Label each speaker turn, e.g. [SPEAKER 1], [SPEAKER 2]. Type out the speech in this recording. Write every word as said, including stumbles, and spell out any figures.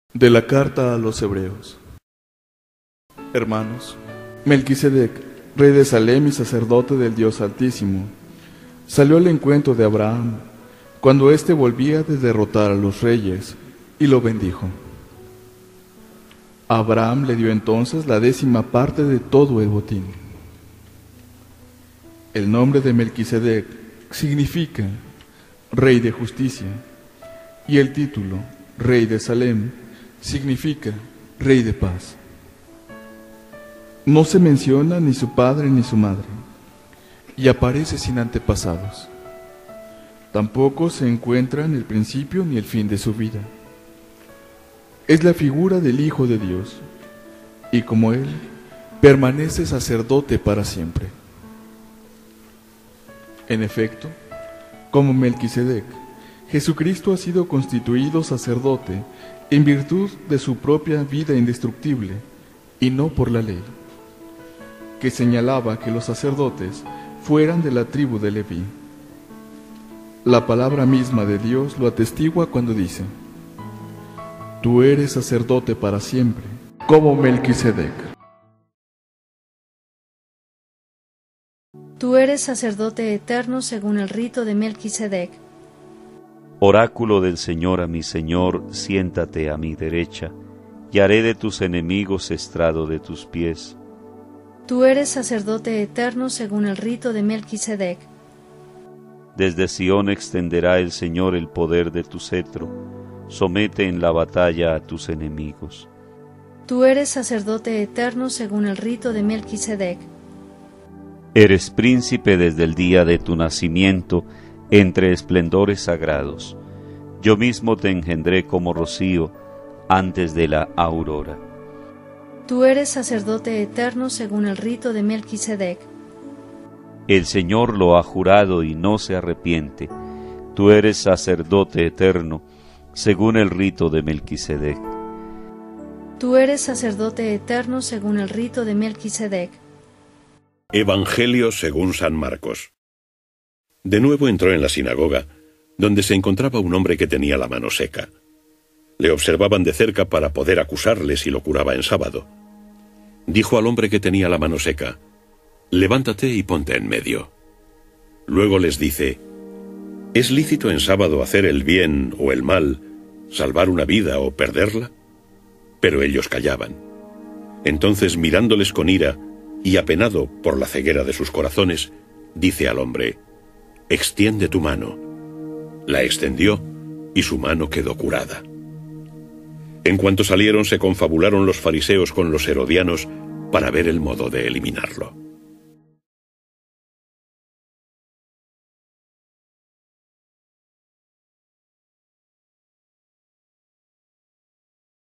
[SPEAKER 1] De la carta a los Hebreos. Hermanos, Melquisedec, rey de Salem y sacerdote del Dios Altísimo, salió al encuentro de Abraham cuando éste volvía de derrotar a los reyes y lo bendijo. Abraham le dio entonces la décima parte de todo el botín. El nombre de Melquisedec significa rey de justicia, y el título rey de Salem significa rey de paz. No se menciona ni su padre ni su madre, y aparece sin antepasados. Tampoco se encuentran el principio ni el fin de su vida. Es la figura del Hijo de Dios, y como Él, permanece sacerdote para siempre. En efecto, como Melquisedec, Jesucristo ha sido constituido sacerdote en virtud de su propia vida indestructible, y no por la ley, que señalaba que los sacerdotes fueran de la tribu de Leví. La palabra misma de Dios lo atestigua cuando dice: Tú eres sacerdote para siempre, como Melquisedec.
[SPEAKER 2] Tú eres sacerdote eterno según el rito de Melquisedec.
[SPEAKER 3] Oráculo del Señor a mi Señor, siéntate a mi derecha, y haré de tus enemigos estrado de tus pies.
[SPEAKER 2] Tú eres sacerdote eterno según el rito de Melquisedec.
[SPEAKER 3] Desde Sión extenderá el Señor el poder de tu cetro, somete en la batalla a tus enemigos.
[SPEAKER 2] Tú eres sacerdote eterno según el rito de Melquisedec.
[SPEAKER 3] Eres príncipe desde el día de tu nacimiento, entre esplendores sagrados. Yo mismo te engendré como rocío antes de la aurora.
[SPEAKER 2] Tú eres sacerdote eterno según el rito de Melquisedec.
[SPEAKER 3] El Señor lo ha jurado y no se arrepiente. Tú eres sacerdote eterno según el rito de Melquisedec.
[SPEAKER 2] Tú eres sacerdote eterno según el rito de Melquisedec.
[SPEAKER 4] Evangelio según San Marcos. De nuevo entró en la sinagoga, donde se encontraba un hombre que tenía la mano seca. Le observaban de cerca para poder acusarle si lo curaba en sábado. Dijo al hombre que tenía la mano seca: Levántate y ponte en medio. Luego les dice: ¿Es lícito en sábado hacer el bien o el mal, salvar una vida o perderla? Pero ellos callaban. Entonces, mirándoles con ira y apenado por la ceguera de sus corazones, dice al hombre: Extiende tu mano. La extendió, y su mano quedó curada. En cuanto salieron, se confabularon los fariseos con los herodianos para ver el modo de eliminarlo.